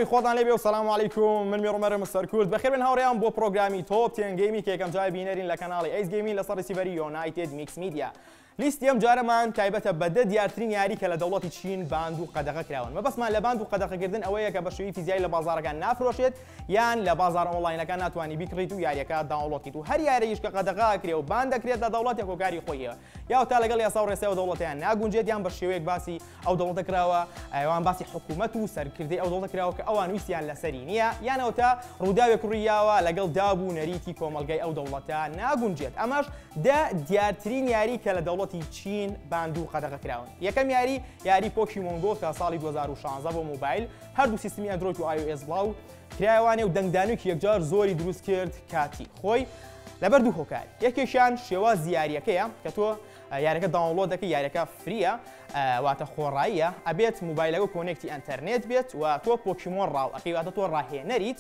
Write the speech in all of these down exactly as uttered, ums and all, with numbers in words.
ناوی خۆتان لێبێ و سەلام عەلیکوم من میڕۆمەرە مستەر کورد بەخێر بن هاوڕێیان بۆ پرۆگرامی تۆپ تێن گەیمی کە یەکەم جار بینەرین لە کەناڵی ئەیس گەیمینگ لەسەر ریسیڤەری یونایتد میکس میدیا. لیستی ئەم جارەمان تایبەتە بە دە دیارترین یاری کە لە دەوڵەتی چین باند و قەدەغە کراون. مەبەستمان لە باند و قەدەغەکردن ئەوەیە کە بە شێوەی فیزیایی لە بازاڕەکان نافرۆشێت یان لە بازار ئۆنلاینەکان ناتوانانی بیکڕیت و یاریەکە داوڵۆتیت و هەر یاریش کە قەدەغا ئەکرێ و باند دەکرێت لە دەوڵەتێک هۆکاری خۆیەوە یا تا لەگەڵ یاسا و ڕێسای دەوڵەتیان ناگونجێت یان بە شێوەیەک باسی ئەو دەوڵەتە کراوە ئەوان باسی حکوومەت و سەرکردەی ئەو دەوڵەتە کراوە کە ئەوان ویستیان لەسەری نییە یانەوە تا ڕووداوێک ڕوویاوە لەگەڵ دابوو نەریتی کۆمەلگای ئەو دەوڵەتە ناگونجێت. ئەمەش دە دیارترین یاری کە لە دەوڵەتی چین باند و قەدەغە کراون. یەکەم یاری یاری پۆکیمۆنگۆ کە ساڵی دوو هەزار و شانزە بۆ موبایل هەردوو سیستمی ئەندرۆید و آی او ئێس بڵاو کرایوانێ و دەنگدانوویەکی یەکجار زۆری دروست کرد کاتی خۆی لەبەر دوو هۆکاری. یەکێکیان شێوە زیاریەکەیە کە تۆ یاریەکە داونلۆد دەکەی یاریەکە فریە واتە خۆڕاییە ئەبێت موبایلەکە کۆنێکتی ئەنتەرنێت بێت و تۆ پۆکیمۆن ڕاو ئەکەی واتە تۆ ڕاهێنەریت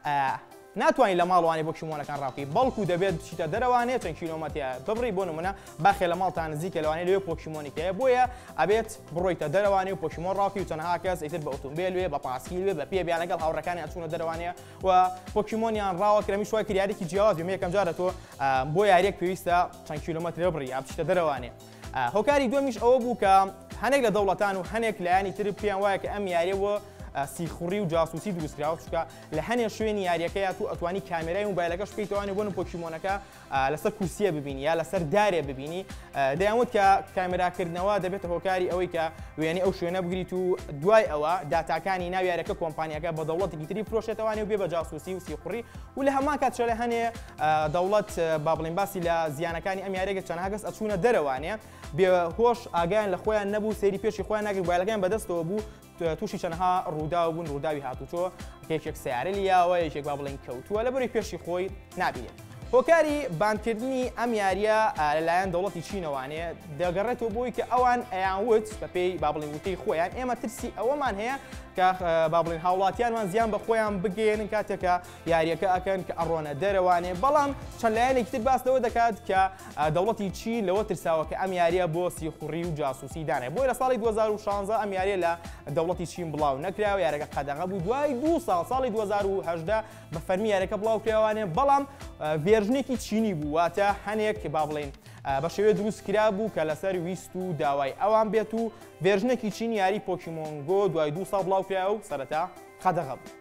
ناتوانین لە ماڵوانێ بۆکیمۆنەکان ڕاوکەی بەڵکو دەبێت بچیتە دەرەوانێت چەند کیلۆمەتر ببڕی بۆ نمونە باخێ لە ماڵتان نزیکە لەوانێ لێ پۆکیمۆنێکەیە بۆیە ئەبێت بڕۆیتە دەرەوانێ و پۆکیمۆن ڕاوکی و چەندەها کەس ئیتر بە ئۆتۆمبیل وێ بە پاسکیل وێ بە پێ بیان لەگەڵ هاوڕەکانی ئەچوونە دەرەوانەیە و پۆکیمۆنیان ڕاوە کرەمی شوای کریارێکی جیاواز بێ یەکەم جارە تۆ بۆ یاریەک پێویستە چەند کیلۆمەتر بڕی یا بچیتە دەرەوانێ. هۆکاری دووەمیش ئەوە بوو کە هەنێک لە دەوڵەتان و هەنێک لایانی تر پێیان وایە کە ئەم یاریەوە سیخوڕی و جاسوسی دروستکراوە چونکە لە هەنێ شوێنی یاریەکەیە تو ئەتوانی کامێرای موبایلەکەش پێیتوانێت بۆن پۆکیمۆنەکە لەسەر کورسیە ببینی یا لەسەر دارێ ببینی دەیانوت کە کامێراکردنەوە دەبێتە هۆکاری ئەوەی کە وێنی ئەو شوێنە بگریت و دوای ئەوە داتاکانی ناو یاریەکە کۆمپانیەکە بە دەوڵەتێکی تری فرۆشێتەوانێ و بێ بە جاسوسی و سیخوڕی و لە هەمان کات شەلە هەنێ دەوڵەت با بڵێن باسی لە زیانەکانی ئەم یاریەکە چەندها کەس ئەچوونە دەرەوانێ بێهۆش ئاگیان لە خۆیان نەبوو سەیری پێشی خۆیان ناگرت موبایلەکان بەدەستەوە بوو تووشی چەندها ڕوودا بوون ڕووداوی هاتوچۆ کێکێک سیارە لیاوە یەکێک با بڵێن کەوتووە لەبەری پێشی خۆی نابینێت. هۆکاری باندکردنی ئەم یاریە لەلایەن دەوڵەتی چینەوانەیە دەگەڕێتەوە بۆی کە ئەوان ئەیانوت بە پێی با بڵێن وتەی خۆیان ئێمە ترسی ئەوەمان هەیە کە با بڵێن هاوڵاتیانمان زیان بە خۆیان بگێنن کاتێکە یاریەکە ئەکەن کە ئەڕۆنە دەرەوانێ بەڵام چەند لایەنێکی تر باس لەوە دەکات کە دەوڵەتی چین لەوە ترساوە کە ئەم یاریە بۆ سیخوڕی و جاسوسی دانێ بۆی لە ساڵی دوو هەزار و شانزە ئەم یاریە لە دەوڵەتی چین بڵاو نەکراوە یاریەکە قەدەغە بوو دوای دوو ساڵ ساڵی دوو هەزار و هەژدە بە فەرمی یاریەکە بڵاو کراوانێ بەڵام ڤێرژنێکی چینی بوو واتە هەنێک با بڵێن بە شێوەیە دروست کرا بوو کە لەسەر ویست و داوای ئەوان بێت و ڤێرژنێکی چین یاری پۆکیمۆنگۆ دوای دوو ساڵ بڵاو کرا و سەرەتا قەدەغە بوو.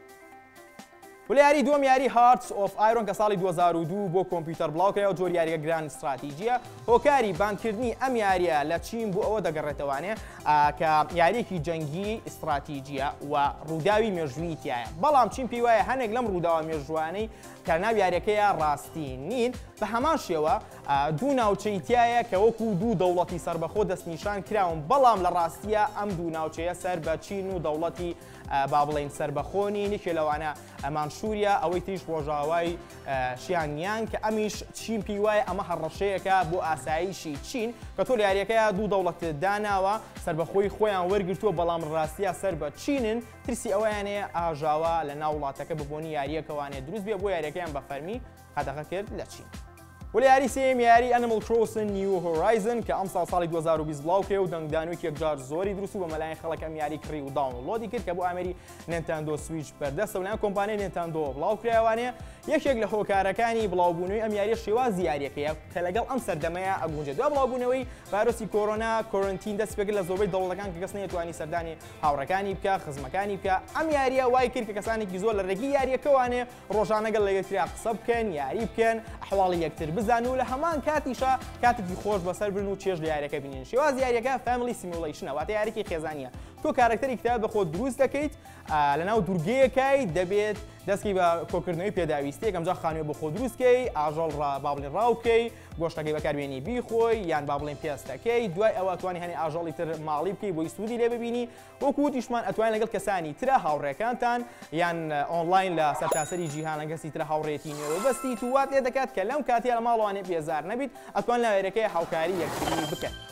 و لە یاری دووەم یاری هارتس ئۆف ئایرۆن کە ساڵی دوو هەزار و دوو بۆ کۆمپیوتەر بڵاو کرا و جۆر یاریە گران استراتیژیە هۆکاری باندکردنی ئەم یاریە لە چین بوو ئەوە دەگەڕێتەوانێ کە یاریەکی جەنگی استراتیژیە و ڕووداوی مێژووی تایە بەڵام چین پێی وایە هەنێک لەم ڕووداوە مێژوانەی کە ناو یاریەکەیە ڕاستی نین بە هەمان شێوە دوو ناوچەی تایە کە وەکو دوو دەوڵەتی سربەخۆ دەستنیشان کراون بەڵام لە ڕاستیە ئەم دوو ناوچەیە سەر بە چین و دەوڵەتی با بڵێن سربەخۆنی نێکێ لەوانە ئەمانشوریا ئەوەی تریش ڕۆژاوای شیانیان کە ئەمیش چین پێی وایە ئەمە هەڕەشەیەکە بۆ ئاساییشی چین کە تۆ لە یاریەکەیە دوو دەوڵەت داناوە سربەخۆی خۆیان وەرگرتووە بەڵام ڕاستیە سەر بە چینن ترسی ئەوەیانەیە ئاژاوە لە ناو وڵاتەکە ببوونی یاریەکەوانێ دروست بێ بۆ یاریەکەیان بە فەرمی قەدەغە کرد لە چین. و لە یاری سێم یاری ئەنیمەڵ کرۆسن نیو هۆرایزن کە ئەم ساڵ ساڵی دوو هەزار و بیست بڵاو کرێ و دەنگدانوویەکی یەکجار زۆری دروست و بە مەلایەن خەڵک ئەم یاری کڕی و داونلۆدی کرد کە بۆ ئامێری نینتاندۆ سویچ بەردەستە و لەلایەن کۆمپانیای نینتاندۆ بڵاو کرایوانێ یەکێک لە هۆکارەکانی بڵاوبوونەوەی ئەم یاریە شێوازی یاریەکەیە کە لەگەڵ ئەم سەردەمەیە ئەگونجێت دوای بڵاوبوونەوەی ڤایرۆسی کۆرۆنا کۆرنتین دەست پێ کرد لە زۆربەی دەوڵەتەکان کە کەس نەیەتوانی سەردانی هاوڕەکانی بکە خزمەکانی بکە ئەم یاریە وای کرد کە کەسانێکی زۆر لە ڕێگی یاریەکەوانێ ڕۆژانە گەڵ لە یەکتریا قسە بکەن یاری بکەن ئەحواڵی یەکتر بزان و لە هەمان کاتیشە کاتێکی خۆش بەسەر برن و چێژ لە یاریەکە بینین شێواز یاریەکە فامیلی سیمولیشنە واتە یاریکی خێزانیە تۆ کارکتەری کتاب بە خۆت دروست دەکەیت لەناو دوورگەیەکەی دەبێت دەستکی بە کۆکردنەوەی پێداویستی یەکەم جا خانووی بە خۆ دروستکەی ئاژەڵ با بڵێن ڕاوکەی گۆشتەکەی بەکاربێنی بیخۆی یان با بڵێن پێستەکەی دوای ئەوە ئەتوانی هەنێ ئاژەڵی تر ماڵی بکەی بۆی سوودی لێ ببینی وەکو وتیشمان ئەتوانین لەگەڵ کەسانی ترە هاوڕێکانتان یان ئۆنلاین لە سەرتاسەری جیهان لەگەڵی ترە هاوڕێتی نێوەبەستی تو وات لێ دەکات کە لەم کاتیە لە ماڵوانێ بێزار نەبیت ئەتوان لە وێرەکەی هاوکاری یەکتری بکەن.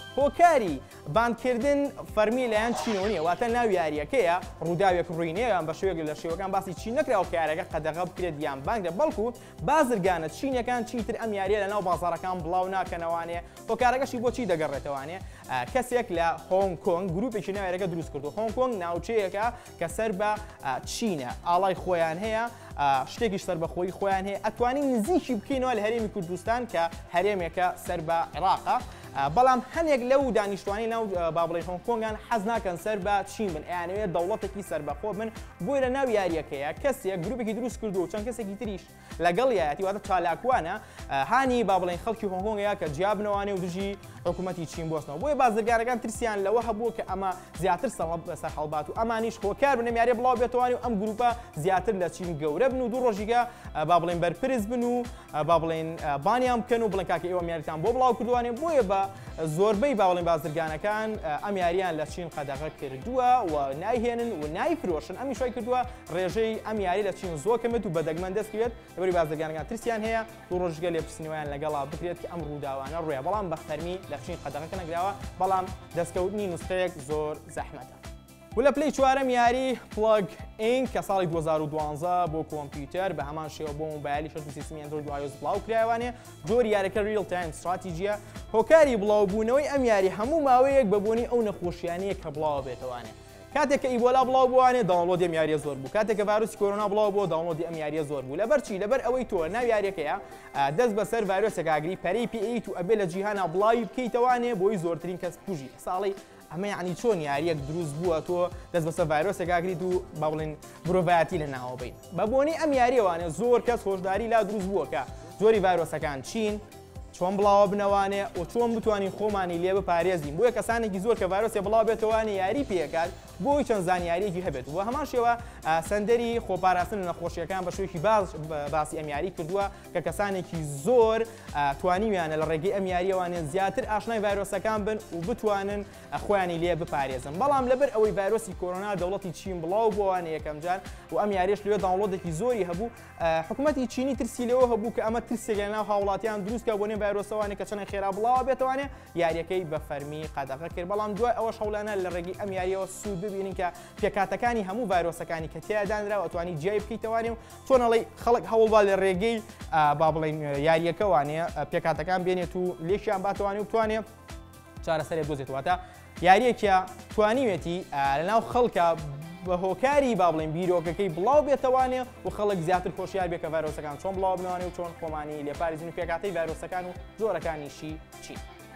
هۆکاری باندکردن فەرمی لایەن چینەوە نیە، واتە ناو یاریەکەیە ڕووداوێک ڕووینەیە بە شێوەیەک لە شێوەکان باسی چین نەکراوە کە یاریەکە قەدەغە بکرێت یان بانگرێت، بەڵکو بازرگانە چینەکان چیتر ئەم یاریە لە ناو بازاڕەکان بڵاو ناکەنەوانێ. هۆکارەکەشی بۆچی دەگەڕێتەوانێ؟ کەسێک لە هۆنگ کۆنگ گروپێکی ناوێرەکە دروست کردو. هۆنگ کۆنگ ناوچەیەکە کە سەر بە چینە، ئاڵای خۆیان هەیە، شتێکیش سەر بەخۆی خۆیان هەیە، ئەتوانین نزیکی بکەینەوە لە هەرێمی کوردستان کە هەرێمێکە سەر بە عێراقە. بەڵام هەنێک لەو دانیشتوانی ناو با بڵێ هۆنگ کۆنگان حەز ناکەن سەر بە چین بن، ئەیانەوێت دەوڵەتێکی سەربەخۆ بن. بۆی لە ناو یاریەکەیە کەسێک گروپێکی دروست کردو و چەند کەسێکی تریش لەگەڵ یایەتی واتە چالاکوانە هانی با بڵێن خەڵکی هۆنگ کۆنگەیە کە جیابنەوانێ و دژی حکوومەتی چین بۆستنەوە. بۆیە بازرگانەکان ترسیان لەوە هەبوو کە ئەمە زیاتر سەر هەڵبات و ئەمانیش خۆکار بنە یاریە بڵاو بێتەوانی و ئەم گروپە زیاتر لە چین گەورە بن و دوو ڕۆژیگە با بڵێن بەرپرس بن و با بڵێن بانیان بکەن و بڵێن کاکە ئێوە یاریتان بۆ بڵاو کردوانێ. بۆیە بە زۆربەی باوەڵی بازرگانەکان ئەم یاریان لە چین قەدەغە کردووە و نایهێنن و نایفرۆشن. ئەمی شوای کردووە ڕێژەی ئەم یاری لە چین زۆر کەمێت و بەدەگمەن دەستکرێت لەبەری بازرگانەکان ترسیان هەیە دوو ڕۆژگە لێپرسینەوەیان لەگەڵا بکرێت کە ئەم ڕووداوانە ڕوویە، بەڵام بە فەرمی لە چین قەدەغەکە نەگراوە، بەڵام دەستکەوتنی نوسخەیەک زۆر زەحمەتە. و لە پلەی چوارەم یاری پڵگ ئین کە ساڵی دوو هەزار و دوانزە بۆ کۆمپیوتەر بە هەمان شێوە بۆ مۆبایلی شەش و سیستمی ئەندرۆید و آیۆس بڵاو کرایوانێ. جۆری یاریەکە ریل تایم استراتیژیە، هۆکاری بڵاوبوونەوەی ئەم یاری هەموو ماوەیەک بەبوونی ئەو نەخۆشیانەیە کە بڵاو بێتەوانێ. کاتێک کە ئیبۆلا بڵاو بووانێ داونلۆدی ئەم یاریە زۆر بوو، کاتێک کە ڤایرۆسی کۆرۆنا بڵاو بووە داونلۆدی ئەم یاریە زۆر بوو. لەبەر چی؟ لەبەر ئەوەی تۆ ناو یاریەکەیە دەست بەسەر ڤایرۆسێک ئاگری پەرەی پی ئەیت و ئەبێ لە جیهانە بڵاوی بکەیتەوانێ بۆی زۆرترین کەس توژی. ساڵی ئەمە یعنی چۆن یاریەک دروست بووە تۆ دەست بەسەر ڤایرۆسێک ئاگریت و با بڵێن مرۆڤایەتی لە ناوە بین. بە بۆنی ئەم یاریەوانێ زۆر کەس هۆشداری لا دروست بووە کە زۆری ڤایرۆسەکان چین چۆن بڵاوە بنەوانێ و چۆن بتوانین خۆمانی لێ بپارێزین. بۆیە کەسانێکی زۆر کە ڤایرۆسێ بڵاو بێتەوانێ یاری پێکات بۆی چەند زانیاریەکی هەبێت. و هەمان شێوە سەندەری خۆپاراستن لە نەخۆشیەکان بە شێوەیەکی باسی ئەم یاری کردووە کە کەسانێکی زۆر توانیویانە لە ڕێگەی ئەم یاریەوانێن زیاتر ئاشنای ڤایرۆسەکان بن و بتوانن خۆیانی لێ بپارێزن. بەڵام لەبەر ئەوەی ڤایرۆسی کۆرۆنا دەوڵەتی چین بڵاو بۆوانە یەکەم جار و ئەم یاریش لێ داونلۆدێکی زۆری هەبوو، حکوومەتی چینی ترسی لەوە هەبوو کە ئەمە ترسێک لە ناو هاوڵاتیان دروستکە بۆ نێ ڤایرۆسەوانێک کە چەند خێرا بڵاوە بێتوانێ یاریەکەی بە فەرمی قەدەغە کرد. بەڵام دوای ئەوەش هەوڵانە لە ڕێگەی ئەم یاریەوە سوود ببینین کە پێکاتەکانی هەموو ڤایرۆسەکانی کە تیادانراوە ئەتوانی جیای بکەیتەوانێ و چۆنەڵی خەڵک هەوڵبا لە ڕێگەی با بڵێن یاریەکەوانێ پێکاتەکان بێنێت و لێشیان باتوانێ و بتوانێ چارەسەرێ دۆزێتەوە. یاریەکە توانیوێتی لەناو خەڵکە بە هۆکاری با بڵێن بیرۆکەکەی بڵاو بێتەوانێ و خەڵک زیاتر خۆشیار بێ کە ڤایرۆسەکان چۆن بڵاو بنەوانێ و چۆن خۆمانی لێپارێزین و پێکاتەی ڤایرۆسەکان و جۆرەکانیشی چین.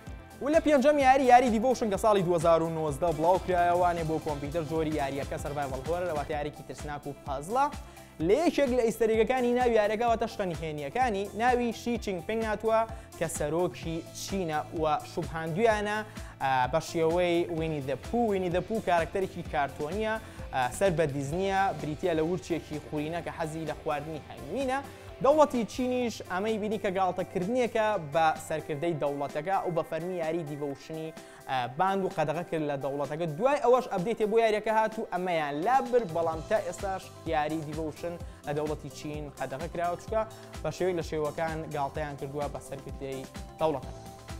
و لە پێنجەم یاری یاری دیڤۆشن کە ساڵی دوو هەزار و نۆزدە بڵاو کرایەوانێ بۆ کۆمپیوتەر. جۆری یاریەکە سەرڤایڤەڵ هۆرە لەواتە یارێکی ترسناک و پازڵە. لە یەکێک لە ئیستەریگەکانی ناوی یاریەکەواتە شتەنیهێنیەکانی ناوی شی چینگپینگ هاتووە کە سەرۆکی چینە و شوبهاندویانە بە شێوەی وینی دە پوو. وینی دە پوو کارکتەرێکی کارتۆنیە سەر بە دیزنیە، بریتە لە ورچێکی خوورینە کە حەزی لە خواردنی هەنگوینە. دەوڵەتی چینیش ئەمەی بینی کە گاڵتەکردنیەکە بە سەرکردەی دەوڵەتەکە و بە فەرمی یاری دیڤۆشنی باند و قەدەغە کرد لە دەوڵەتەکە. دوای ئەوەش ئەپدێتێ بۆ یاریەکە هات و ئەمەیان لابر، بەڵام تا ئێستاش یاری دیڤۆشن لە دەوڵەتی چین قەدەغە کراوە چکە بە شێوەی لە شێوەکان گاڵتەیان کردووە بە سەرکردەی دەوڵەتەکە.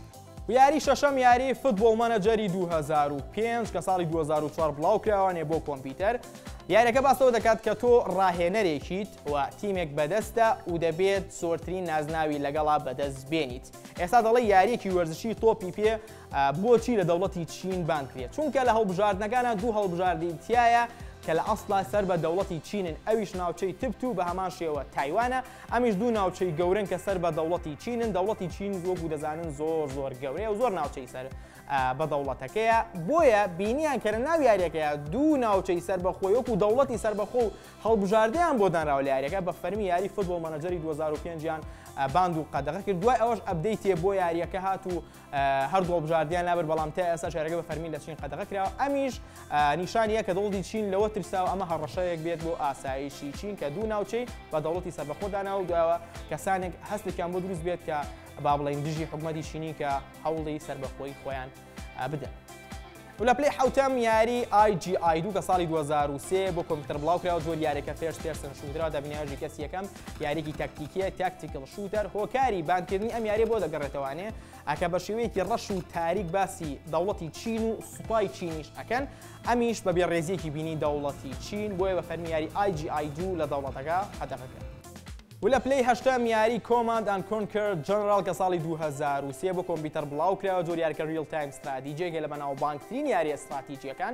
و یاری شەشەم یاری فوتبۆڵ مانەجەری دوو هەزار و پێنج کە ساڵی دوو هەزار و چوار بڵاو کراوانێ بۆ کۆمپیوتەر. یاریەکە باسەوە دەکات کە تۆ ڕاهێنەرێکیت و تیمێک بەدەستە و دەبێت زۆرترین نازناوی لەگەڵا بەدەست بێنیت. ئێستا دەڵێ یاریەکی وەرزشی تۆپی پێ بۆچی لە دەوڵەتی چین بانکرێت؟ چونکە لە هەڵبژاردنەکانە دوو هەڵبژاردی تایە کە لە ئەسڵا سەر بە دەوڵەتی چینن، ئەویش ناوچەی تبت و بە هەمان شێوە تایوانە. ئەمیش دوو ناوچەی گەورن کە سەر بە دەوڵەتی چینن. دەوڵەتی چین وەکو دەزانن زۆر زۆر گەورەیە و زۆر ناوچەی سەر بە دەوڵەتەکەیە. بۆیە بینیان کە لە ناو یاریەکەیە دوو ناوچەی سەربەخۆی وەکو دەوڵەتی سەربەخۆ و هەڵبژاردەیان بۆ دانراوە لە یاریەکە بە فەرمی یاری فوتبۆڵ مانەجەری دوو هەزار و پێنج باند و قەدەغە کرد. دوای ئەوەش ئەپدەیتێ بۆ یاریەکە هات و هەردوو هەڵبژاردیان لابر، بەڵام تا ئێستا یاریەکە بە فەرمی لە چین قەدەغە کراوە. ئەمیش نیشانیە کە دەوڵەتی چین لەوە ترساوە ئەمە هەڕەشەیەک بێت بۆ ئاسایشی چین کە دوو ناوچەی بە دەوڵەتی سەربەخۆ داناوە و دوایەوە کەسانێک هەستێکیان بۆ دروست بێت کە با بڵێن دژی حکوومەتی چینی کە هەوڵی سەربەخۆی خۆیان بدەن. و لە پلەی حوتەم یاری آی جی آی دوو کە ساڵی دوو هەزار و سێ بۆ کۆمپیوتەر بڵاوکراوە جۆر یاریەکە فێرست پێرسن شوترەوە دەبینێژی کەس یەکەم یاریێکی تاکتیکیە تاکتیکل شوتەر هۆکاری بانکردنی ئەم یاری بۆ دەگەڕێتەوانێ ئەکە بە شێوەیەکی ڕەش و تاریک باسی دەوڵەتی چین و سوپای چینیش ئەکەن ئەمیش بە بێڕێزیەکی بینی دەوڵەتی چین بۆیە بە فەرمی یاری آی جی آی دوو لە دەوڵەتەکە هەدەفەکە. و لە پلەی هەشتەم یاری کۆماند ئەند کۆنکەر جەنەرال کە ساڵی دوو هەزار و سێ بۆ کۆمپیوتەر بڵاوکراوە جۆر یاریەکە ریل تایم استراتیجیەکە لە بەناوبانگترین یاری ئەستراتیجیەکان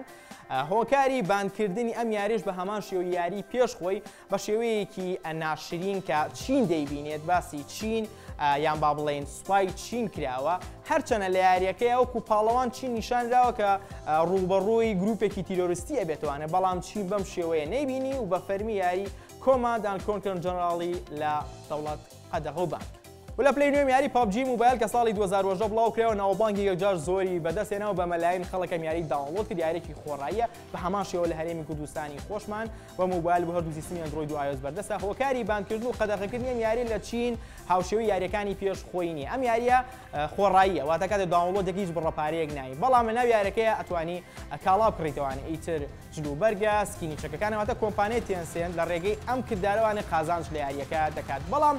هۆکاری بانکردنی ئەم یاریش بە هەمان شێوە یاری پێشخۆی بە شێوەیەکی ناشرین کە چین دەیبینێت باسی چین یان با بڵێن سوپای چین کراوە هەرچەنە لە یاریەکەی ئەوکو پاڵەوان چین نیشانراوە کە ڕوبەڕووی گروپێکی تیرۆریستی ئەبێتوانە بەڵام چین بەم شێوەیە نەیبینی و بە فەرمی یاری کۆماند ئەند کۆنکەر جەنەراڵی لە دەوڵەت قەدەغە و بانک. و لە پلەی نوێم یاری پابجی موبایل کە ساڵی دوو هەزار و هەژدە بڵاوکرێەوە ناوبانگی یەکجار زۆری بەدەستێنەوە بە مەلایەن خەڵکەم یاری داونلۆد کرد یاریێکی خۆڕاییە بە هەمان شێوە لە هەرێمی کوردستانی خۆشمان بە موبایل بە هەردوو سیستمی ئەندرۆید و آی ئۆ ئێس بەردەستە هۆکاری بانکردن و قەدەغەکردنی ئەم یاری لە چین هاوشێوەی یاریەکانی پێش خۆی نیە ئەم یاریە خۆڕاییە واتە کاتێک داونلۆدێکی هیچ بڕەپارەیەک ناوی بەڵام لە ناو یاریەکەیە ئەتوانی کاڵا بکڕیتەوانێ ئیتر جلوبەرگە سکینی چەکەکان واتە کۆمپانیای تێنسێنت لە ڕێگەی ئەم کردارەوانێ قازانج لە یاریەکە دەکات بەڵام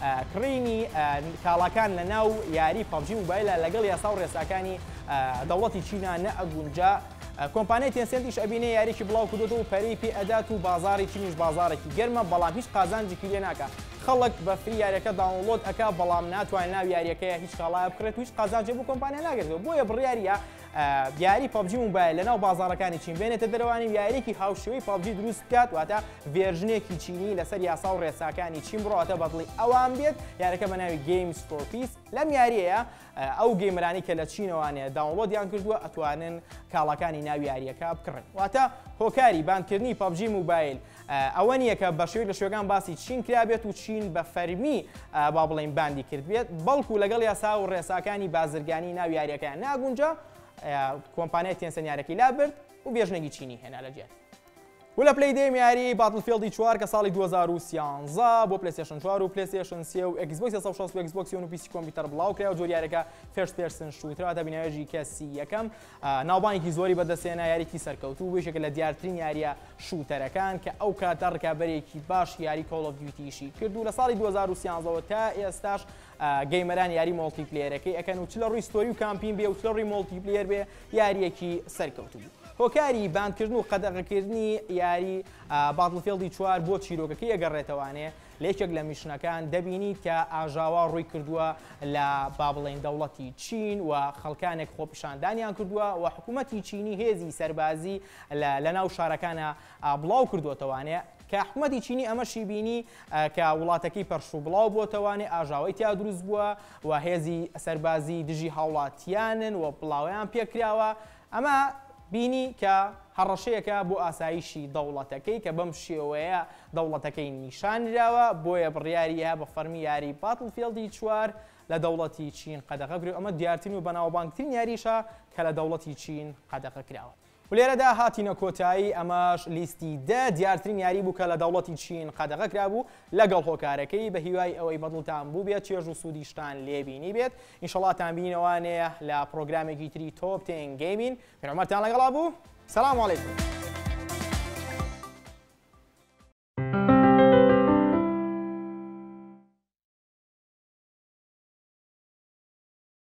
کڕینی کاڵاکان لە ناو یاری پابجی موبایلە لەگەڵ یاسا و ڕێساکانی دەوڵەتی چینە نەئەگونجا کۆمپانیای تێنسێنتیش ئەبینێ یاریکی بڵاو کردوەوە و پەرەی پێ ئەدات و بازاری چینیش بازارێکی گەرمە بەڵام هیچ قازانجێکی لێ ناکات خەڵک بە فری یاریەکە داونلۆد ئەکا بەڵام ناتوانێت ناو یاریەکەیە هیچ کاڵایە بکرێت و هیچ قازانجێ بۆ کۆمپانیا ناگرێتەوە بۆیە بڕیاریە یاری پابجی موبایل لەناو بازارەکانی چین بێنێتە دەرەوانی یاریێکی هاوشێوەی پابجی دروست بکات واتە ڤێرژنێکی چینی لەسەر یاسا و ڕێساکانی چین بڕاتە بەدڵی ئەوان بێت یاریەکە بە ناوی گەیمز فۆر پیس لەم یاریەیە ئەو گەیمەرانی کە لە چینەوانێ داونلۆدیان کردووە ئەتوانن کاڵەکانی ناو یاریەکە بکڕن واتە هۆکاری بانکردنی پابجی موبایل ئەوە نییە کە بە شێوەیەک لە شوێگان باسی چین کرابێت و چین بە فەرمی با بڵێن باندی کرد بێت بەڵکو لەگەڵ یاسا و ڕێساکانی بازرگانی ناو یاریەکەیان ناگونجا کۆمپانیای تێنسەن یارەکەی لابرد و بێژنێکی چینی هێنا لە جێت. و لە پلەی دێم یاری باتڵفیلدی چوار کە ساڵی دوو هەزار و سیانزە بۆ پلەیستێشن چوار و پلەیستێشن سێ و ئەکسبۆکس سێ سەد و شەست و ئەکسبۆکس و پیسی کۆمپیوتەر بڵاوکرا و جۆر یاریەکە فێرست پێرسن شوترەوە دەبینەوێژی کەسی یەکەم ناوبانێکی زۆری بەدەستێنا یاریکی سەرکەوتوو وێژێکە لە دیارترین یاریە شوتەرەکان کە ئەو کاتە ڕکابەرێکی باش یاری کۆڵ ئۆف دیوتیشی کردو لە ساڵی دوو هەزار و سیانزەوە تا ئێستاش گەیمەران یاری مۆڵتیپلێرەکەی ئەکەن و چ لە ڕووی ستۆری و کامپین بێ و چ لە ڕووی مۆڵتیپلێر بێ یاریەکی سەرکەوتوو بوو. هۆکاری بانکردن و قەدەغەکردنی یاری باتڵفیلدی چوار بۆ چیرۆکەکەی ئەگەڕێتەوانێ لە یەکێک لە میشنەکان دەبینیت کە ئاژاوا ڕووی کردووە لە با بڵێن دەوڵەتی چین و خەڵکانێک خۆپیشاندانیان کردووە و حکوومەتی چینی هێزی سەربازی لە ناو شارەکانە بڵاو کردوتەوانێ کە حکوومەتی چینی ئەمەشی بینی کە وڵاتەکەی پەرشوو بڵاو بۆتەوانێ ئاژاوی تیا دروست بووە و هێزی سەربازی دژی هاوڵاتیانن و بڵاویان پێکراوە ئەمە بینی کە هەڕەشەیەکە بۆ ئاسایشی دەوڵەتەکەی کە بەم شێوەیە دەوڵەتەکەی نیشانراوە بۆیە بڕیاریە بە فەرمی یاری باتڵفیلدی چوار لە دەوڵەتی چین قەدەغە کرد ئەمە دیارترین و بەناوبانگترین یاریشە کە لە دەوڵەتی چین قەدەغە کراوە. و لێرەدا هاتینە کۆتایی ئەمەش لیستی دە دیارترین یاری بوو کە لە دەوڵەتی چین قەدەغە کرابوو لەگەڵ هۆکارەکەی بە هیوای ئەوەی بەدڵتان بوو بێت چێژ و سوودیشتان لێبینی بێت ئینشەڵاتان بینەوانەیە لە پرۆگرامێکی تری تۆپ تێن گەیمین پێنامەرتان لەگەڵا بوو سەلام عەلەیکوم.